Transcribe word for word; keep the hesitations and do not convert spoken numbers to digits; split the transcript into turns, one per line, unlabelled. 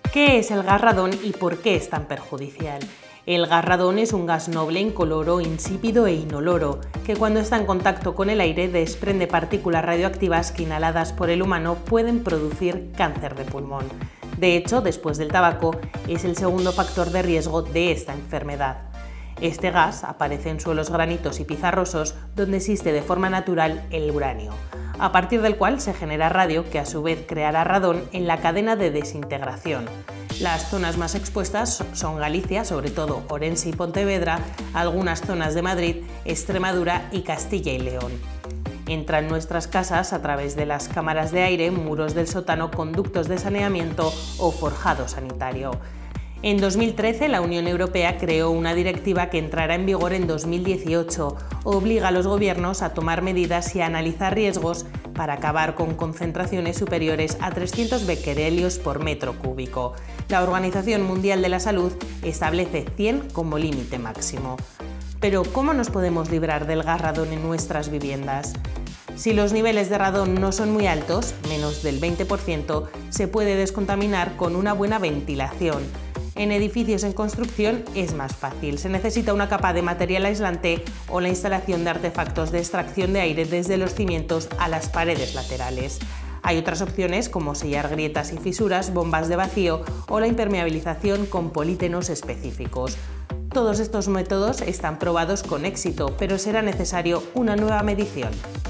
¿Qué es el gas radón y por qué es tan perjudicial? El gas radón es un gas noble, incoloro, insípido e inoloro, que cuando está en contacto con el aire desprende partículas radioactivas que inhaladas por el humano pueden producir cáncer de pulmón. De hecho, después del tabaco, es el segundo factor de riesgo de esta enfermedad. Este gas aparece en suelos granitos y pizarrosos donde existe de forma natural el uranio, a partir del cual se genera radio que a su vez creará radón en la cadena de desintegración. Las zonas más expuestas son Galicia, sobre todo Orense y Pontevedra, algunas zonas de Madrid, Extremadura y Castilla y León. Entra en nuestras casas a través de las cámaras de aire, muros del sótano, conductos de saneamiento o forjado sanitario. En dos mil trece, la Unión Europea creó una directiva que entrará en vigor en dos mil dieciocho. Obliga a los gobiernos a tomar medidas y a analizar riesgos para acabar con concentraciones superiores a trescientos becquerelios por metro cúbico. La Organización Mundial de la Salud establece cien como límite máximo. Pero, ¿cómo nos podemos librar del gas radón en nuestras viviendas? Si los niveles de radón no son muy altos, menos del veinte por ciento, se puede descontaminar con una buena ventilación. En edificios en construcción es más fácil, se necesita una capa de material aislante o la instalación de artefactos de extracción de aire desde los cimientos a las paredes laterales. Hay otras opciones como sellar grietas y fisuras, bombas de vacío o la impermeabilización con polítenos específicos. Todos estos métodos están probados con éxito, pero será necesario una nueva medición.